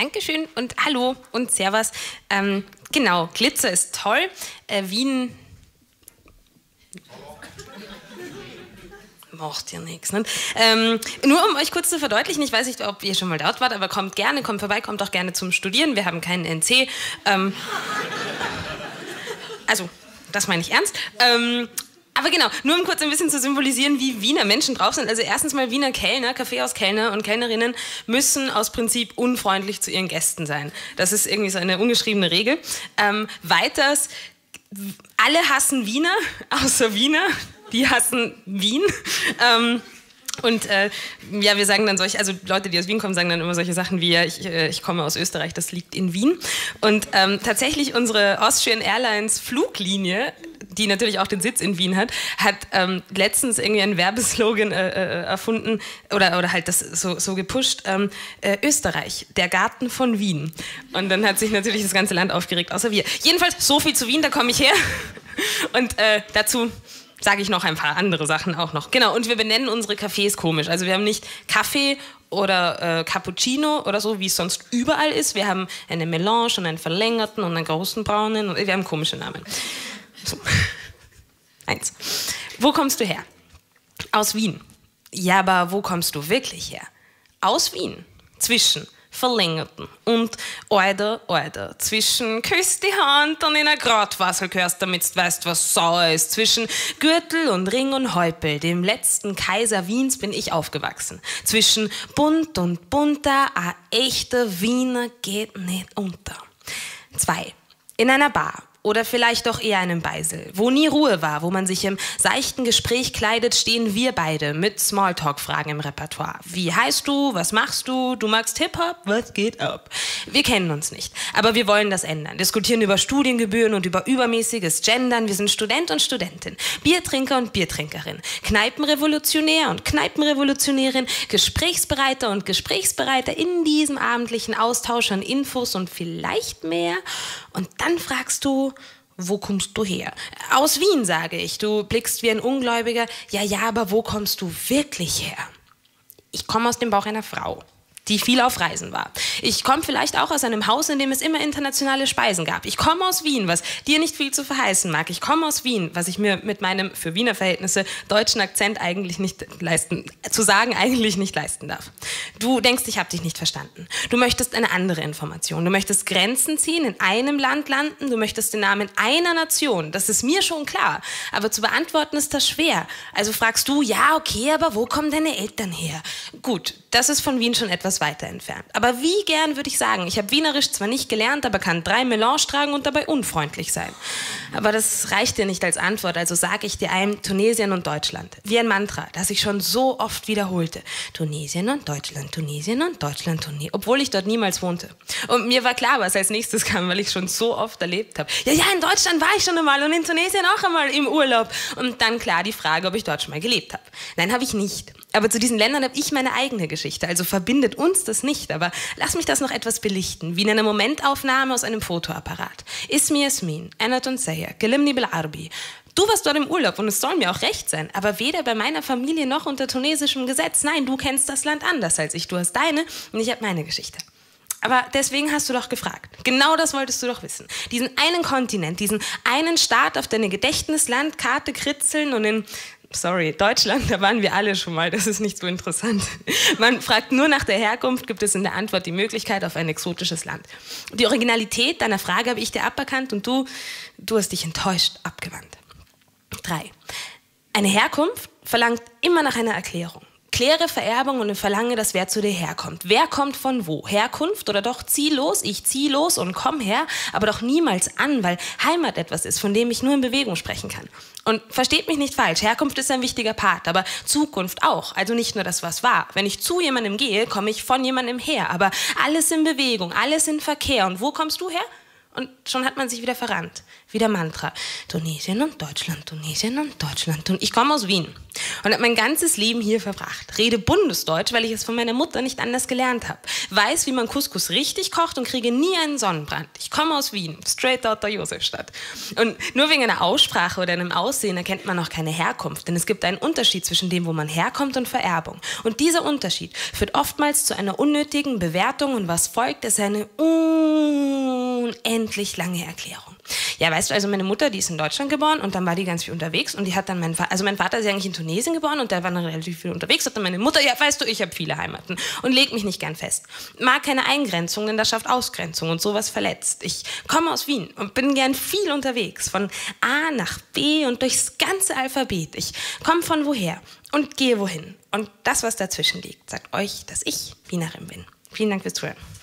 Dankeschön und hallo und servus. Genau, Glitzer ist toll. Wien macht ja nichts. Ne? Nur um euch kurz zu verdeutlichen, ich weiß nicht, ob ihr schon mal dort wart, aber kommt gerne, kommt vorbei, kommt auch gerne zum Studieren. Wir haben keinen NC. Also, das meine ich ernst. Aber genau, nur um kurz ein bisschen zu symbolisieren, wie Wiener Menschen drauf sind. Also erstens mal Wiener Kellner, Kaffeehauskellner und Kellnerinnen müssen aus Prinzip unfreundlich zu ihren Gästen sein. Das ist irgendwie so eine ungeschriebene Regel. Weiters, alle hassen Wiener, außer Wiener. Die hassen Wien. Ja, wir sagen dann also Leute, die aus Wien kommen, sagen dann immer solche Sachen wie, ich komme aus Österreich, das liegt in Wien. Und tatsächlich unsere Austrian Airlines Fluglinie, die natürlich auch den Sitz in Wien hat letztens irgendwie einen Werbeslogan erfunden oder halt das so gepusht, Österreich, der Garten von Wien. Und dann hat sich natürlich das ganze Land aufgeregt, außer wir. Jedenfalls so viel zu Wien, da komme ich her. Und dazu sage ich noch ein paar andere Sachen auch noch. Genau, und wir benennen unsere Cafés komisch. Also wir haben nicht Kaffee oder Cappuccino oder so, wie es sonst überall ist. Wir haben eine Melange und einen verlängerten und einen großen braunen. Und wir haben komische Namen. So. 1. Wo kommst du her? Aus Wien. Ja, aber wo kommst du wirklich her? Aus Wien. Zwischen verlängerten und Alter, zwischen küsst die Hand und in ein Gratwasser gehörst, damit du weißt, was sauer ist. Zwischen Gürtel und Ring und Häupl, dem letzten Kaiser Wiens, bin ich aufgewachsen. Zwischen bunt und bunter, ein echter Wiener geht nicht unter. 2. In einer Bar. Oder vielleicht doch eher einem Beisel, wo nie Ruhe war, wo man sich im seichten Gespräch kleidet, stehen wir beide mit Smalltalk-Fragen im Repertoire. Wie heißt du? Was machst du? Du magst Hip-Hop? Was geht ab? Wir kennen uns nicht, aber wir wollen das ändern. Diskutieren über Studiengebühren und über übermäßiges Gendern. Wir sind Student und Studentin, Biertrinker und Biertrinkerin, Kneipenrevolutionär und Kneipenrevolutionärin, Gesprächsbereiter und Gesprächsbereiter in diesem abendlichen Austausch an Infos und vielleicht mehr. Und dann fragst du, wo kommst du her? Aus Wien, sage ich. Du blickst wie ein Ungläubiger. Ja, aber wo kommst du wirklich her? Ich komme aus dem Bauch einer Frau, die viel auf Reisen war. Ich komme vielleicht auch aus einem Haus, in dem es immer internationale Speisen gab. Ich komme aus Wien, was dir nicht viel zu verheißen mag. Ich komme aus Wien, was ich mir mit meinem für Wiener Verhältnisse deutschen Akzent eigentlich nicht leisten darf. Du denkst, ich habe dich nicht verstanden. Du möchtest eine andere Information. Du möchtest Grenzen ziehen, in einem Land landen. Du möchtest den Namen einer Nation. Das ist mir schon klar. Aber zu beantworten ist das schwer. Also fragst du, ja, okay, aber wo kommen deine Eltern her? Gut, das ist von Wien schon etwas weiter entfernt. Aber wie gern würde ich sagen, ich habe Wienerisch zwar nicht gelernt, aber kann 3 Melange tragen und dabei unfreundlich sein. Aber das reicht dir nicht als Antwort, also sage ich dir ein Tunesien und Deutschland. Wie ein Mantra, das ich schon so oft wiederholte. Tunesien und Deutschland, Tunesien und Deutschland, obwohl ich dort niemals wohnte. Und mir war klar, was als nächstes kam, weil ich es schon so oft erlebt habe. Ja, in Deutschland war ich schon einmal und in Tunesien auch einmal im Urlaub. Und dann klar die Frage, ob ich dort schon mal gelebt habe. Nein, habe ich nicht. Aber zu diesen Ländern habe ich meine eigene Geschichte, also verbindet uns das nicht. Aber lass mich das noch etwas belichten, wie in einer Momentaufnahme aus einem Fotoapparat. Ismi Yasmin, Anat und Seher, Gelimni Belarbi. Du warst dort im Urlaub und es soll mir auch recht sein, aber weder bei meiner Familie noch unter tunesischem Gesetz. Nein, du kennst das Land anders als ich. Du hast deine und ich habe meine Geschichte. Aber deswegen hast du doch gefragt. Genau das wolltest du doch wissen. Diesen einen Kontinent, diesen einen Staat auf deine Gedächtnislandkarte kritzeln und in... Sorry, Deutschland, da waren wir alle schon mal, das ist nicht so interessant. Man fragt nur nach der Herkunft, gibt es in der Antwort die Möglichkeit auf ein exotisches Land. Die Originalität deiner Frage habe ich dir aberkannt und du hast dich enttäuscht abgewandt. 3. Eine Herkunft verlangt immer nach einer Erklärung. Kläre Vererbung und verlange, dass wer zu dir herkommt. Wer kommt von wo? Herkunft oder doch zieh los? Ich zieh los und komm her, aber doch niemals an, weil Heimat etwas ist, von dem ich nur in Bewegung sprechen kann. Und versteht mich nicht falsch, Herkunft ist ein wichtiger Part, aber Zukunft auch. Also nicht nur das, was war. Wenn ich zu jemandem gehe, komme ich von jemandem her. Aber alles in Bewegung, alles in Verkehr. Und wo kommst du her? Und schon hat man sich wieder verrannt. Wieder Mantra. Tunesien und Deutschland, Tunesien und Deutschland. Und ich komme aus Wien und habe mein ganzes Leben hier verbracht. Rede Bundesdeutsch, weil ich es von meiner Mutter nicht anders gelernt habe. Weiß, wie man Couscous richtig kocht und kriege nie einen Sonnenbrand. Ich komme aus Wien, straight out der Josefstadt. Und nur wegen einer Aussprache oder einem Aussehen erkennt man noch keine Herkunft. Denn es gibt einen Unterschied zwischen dem, wo man herkommt und Vererbung. Und dieser Unterschied führt oftmals zu einer unnötigen Bewertung und was folgt, ist eine unendlich lange Erklärung. Ja, weißt du, also meine Mutter, die ist in Deutschland geboren und dann war die ganz viel unterwegs und die hat dann mein Vater ist ja eigentlich in Tunesien geboren und der war dann relativ viel unterwegs, hat dann meine Mutter, ja, weißt du, ich habe viele Heimaten und leg mich nicht gern fest. Mag keine Eingrenzung, denn das schafft Ausgrenzung und sowas verletzt. Ich komme aus Wien und bin gern viel unterwegs, von A nach B und durchs ganze Alphabet. Ich komme von woher und gehe wohin. Und das, was dazwischen liegt, sagt euch, dass ich Wienerin bin. Vielen Dank fürs Zuhören.